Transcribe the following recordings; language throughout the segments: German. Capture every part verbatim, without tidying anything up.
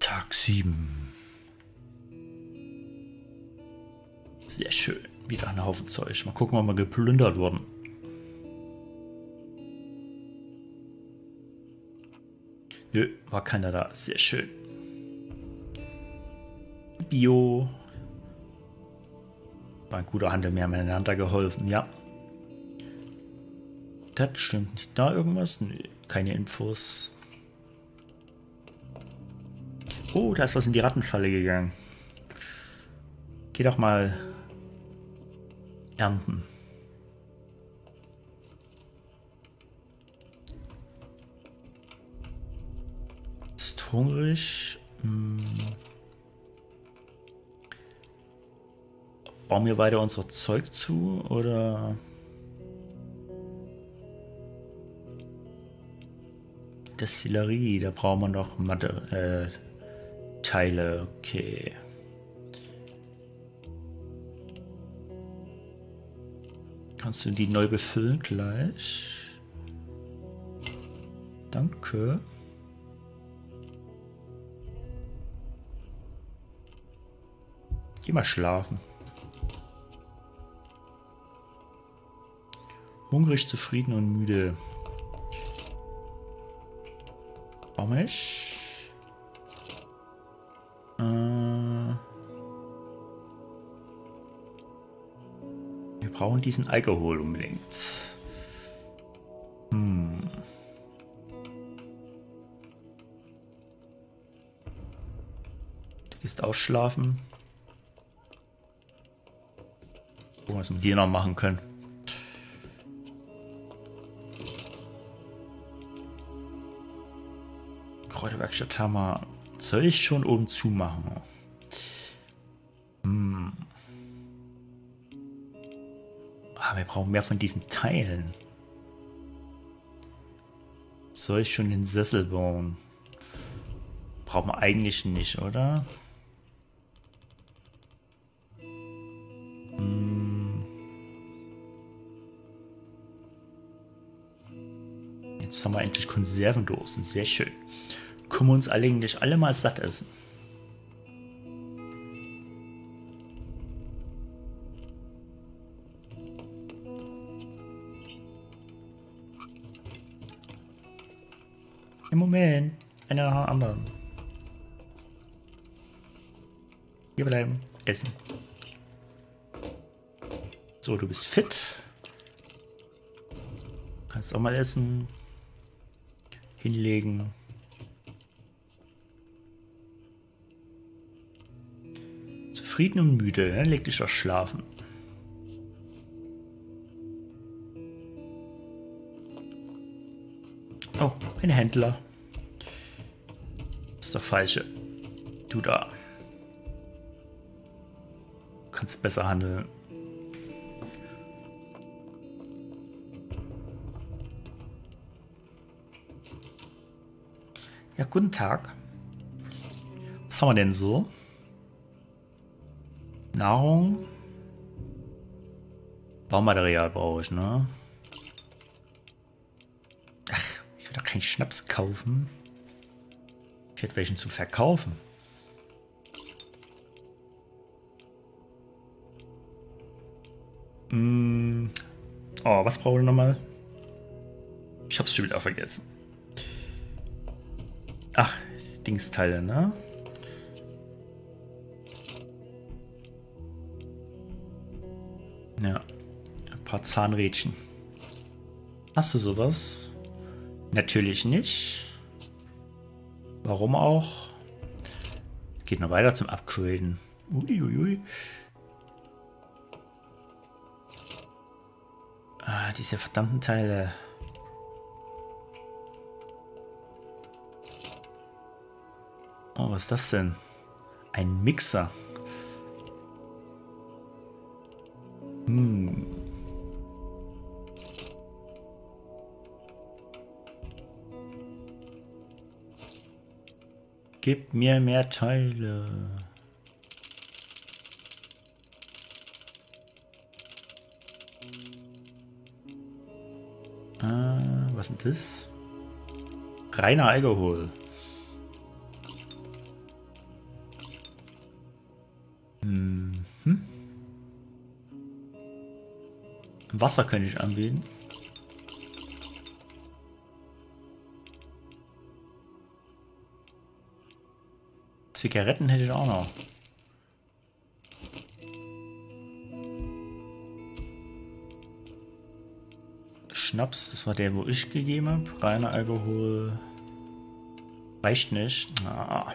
Tag sieben. Sehr schön. Wieder ein Haufen Zeug. Mal gucken, ob wir geplündert wurden. Nö, war keiner da. Sehr schön. Bio. War ein guter Handel, mehr miteinander geholfen, ja. Das stimmt nicht. Da irgendwas? Nö, keine Infos. Oh, da ist was in die Rattenfalle gegangen. Geh doch mal ernten. Ist hungrig. Hm. Bauen wir weiter unser Zeug zu, oder? Destillerie, da brauchen wir noch Matte, äh, Teile, okay. Kannst du die neu befüllen gleich? Danke. Geh mal schlafen. Hungrig, zufrieden und müde. Warum ich? Äh, wir brauchen diesen Alkohol unbedingt. Hm. Du gehst ausschlafen. Gucken, was wir hier noch machen können. Kräuterwerkstatt haben wir. Soll ich schon oben zumachen? Hm. Ah, wir brauchen mehr von diesen Teilen. Soll ich schon den Sessel bauen? Brauchen wir eigentlich nicht, oder? Hm. Jetzt haben wir endlich Konservendosen. Sehr schön. Können wir uns eigentlich alle mal satt essen. Im Moment. Einer nach dem anderen. Hier bleiben. Essen. So, du bist fit. Kannst auch mal essen. Hinlegen. Zufrieden und müde, ne? Leg dich doch schlafen. Oh, ein Händler. Das ist der falsche. Du da. Du kannst besser handeln. Ja, guten Tag. Was haben wir denn so? Nahrung. Baumaterial brauche ich, ne? Ach, ich will doch keinen Schnaps kaufen. Ich hätte welchen zu verkaufen. Hm. Oh, was brauche ich nochmal? Ich hab's schon wieder vergessen. Ach, Dingsteile, ne? Ja, ein paar Zahnrädchen. Hast du sowas? Natürlich nicht. Warum auch? Es geht noch weiter zum Upgraden. Uiuiui. Ah, diese verdammten Teile. Oh, was ist das denn? Ein Mixer. Hm. Gib mir mehr Teile. Ah, was ist das? Reiner Alkohol. Wasser könnte ich anbieten. Zigaretten hätte ich auch noch. Schnaps, das war der, wo ich gegeben habe. Reiner Alkohol reicht nicht. Ah,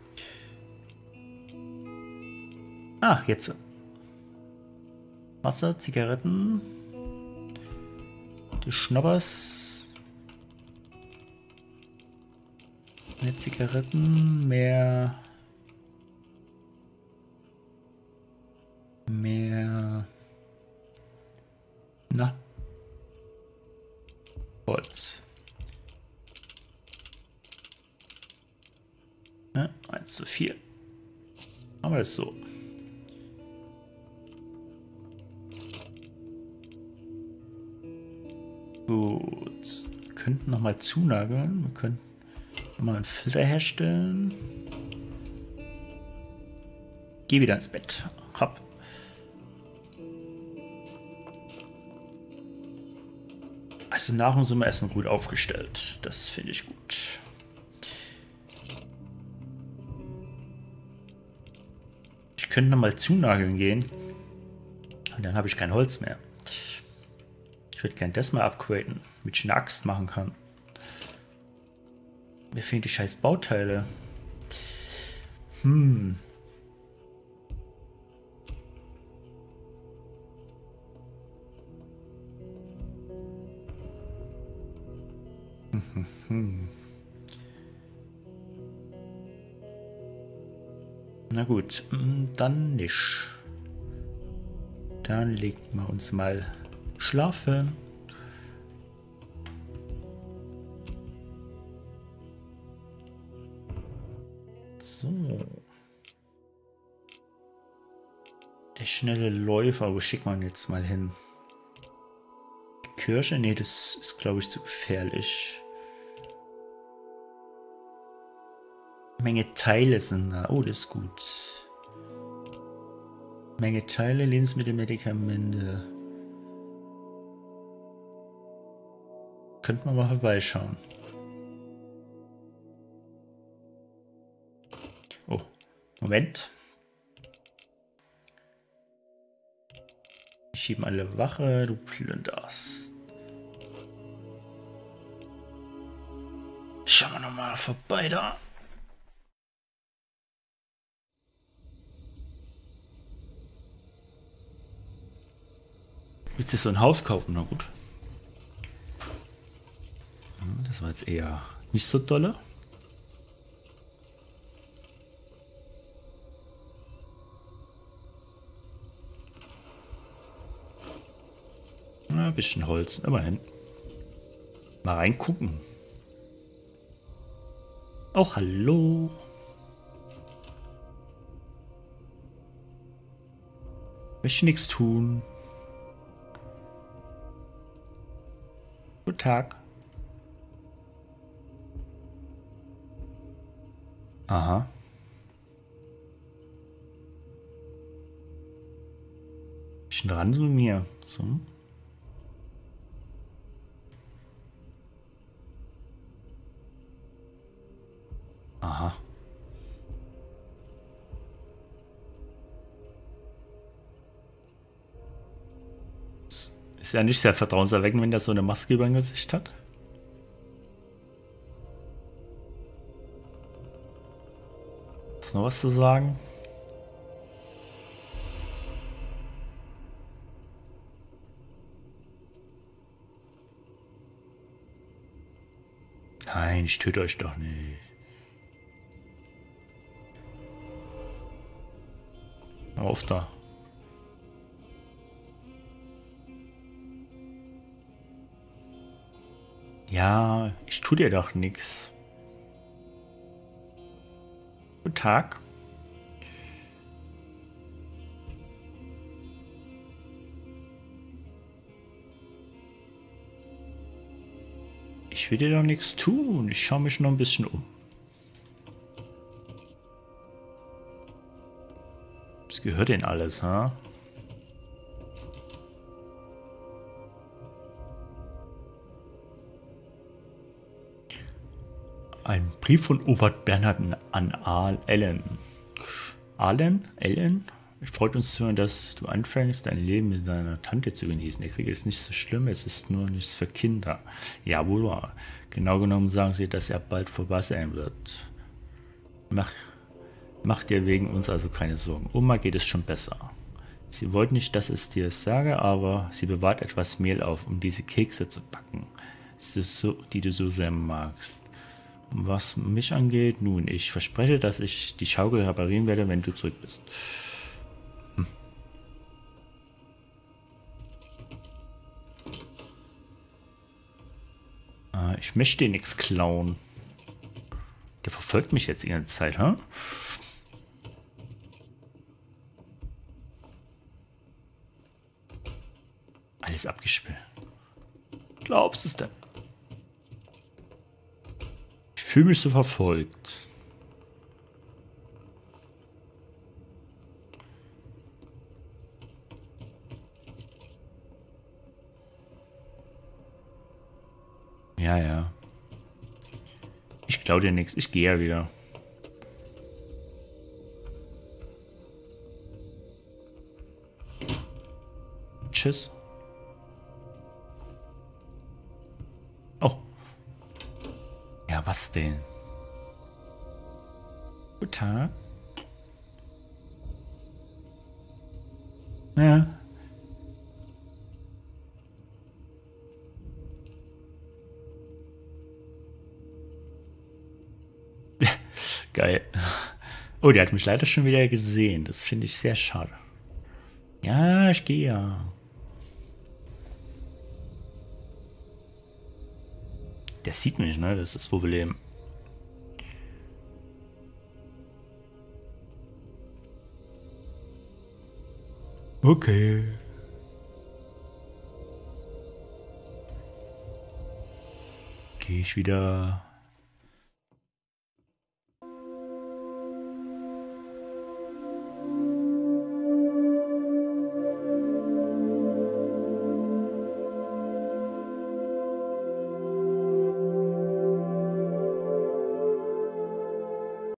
ah jetzt. Wasser, Zigaretten. Die Schnappers. Mehr Zigaretten, mehr. Mehr. Na. Holz. Ja, eins zu vier. Aber ist so. Gut. Wir könnten noch mal zunageln. Wir könnten noch mal einen Filter herstellen. Geh wieder ins Bett. Hab. Also Nahrung sind wir erstmal gut aufgestellt. Das finde ich gut. Ich könnte noch mal zunageln gehen. Und dann habe ich kein Holz mehr. Ich würde gerne das mal upgraden, damit ich eine Axt machen kann. Mir fehlen die scheiß Bauteile. Hm. Na gut, dann nicht. Dann legen wir uns mal schlafen. So. Der schnelle Läufer, wo schickt man jetzt mal hin? Die Kirche? Nee, das ist, glaube ich, zu gefährlich. Menge Teile sind da. Oh, das ist gut. Menge Teile, Lebensmittel, Medikamente. Könnte man mal vorbeischauen. Oh, Moment. Wir schieben alle Wache, du plünderst. Schauen wir nochmal vorbei da. Willst du so ein Haus kaufen? Na gut. Das war jetzt eher nicht so dolle. Na, ein bisschen Holz, immerhin. Mal reingucken. Oh, hallo. Möchte nichts tun. Guten Tag. Aha. Bisschen ranzoomieren. So. Aha. Ist ja nicht sehr vertrauenserweckend, wenn der so eine Maske über dem Gesicht hat. Ist noch was zu sagen? Nein, ich töte euch doch nicht. Auf da. Ja, ich tue dir doch nichts. Guten Tag. Ich will dir doch nichts tun. Ich schaue mich noch ein bisschen um. Was gehört denn alles, ha? Brief von Oberst Bernhard an Al Ellen. Allen? Ellen? Es freut uns zu hören, dass du anfängst, dein Leben mit deiner Tante zu genießen. Der Krieg ist nicht so schlimm, es ist nur nichts für Kinder. Ja, wohl wahr. Genau genommen sagen sie, dass er bald vorbei sein wird. Mach, mach dir wegen uns also keine Sorgen. Oma geht es schon besser. Sie wollte nicht, dass ich dir sage, aber sie bewahrt etwas Mehl auf, um diese Kekse zu backen, so, die du so sehr magst. Was mich angeht, nun, ich verspreche, dass ich die Schaukel reparieren werde, wenn du zurück bist. Hm. Ah, ich möchte dir nichts klauen. Der verfolgt mich jetzt die ganze Zeit, hä? Alles abgesperrt. Glaubst du es denn? Ich fühle mich so verfolgt. Ja, ja. Ich klau dir nichts. Ich gehe ja wieder. Tschüss. Oh. Ja, was denn? Guten Tag. Ja. Geil. Oh, der hat mich leider schon wieder gesehen. Das finde ich sehr schade. Ja, ich gehe ja. Der sieht mich, ne? Das ist das Problem. Okay. Gehe ich wieder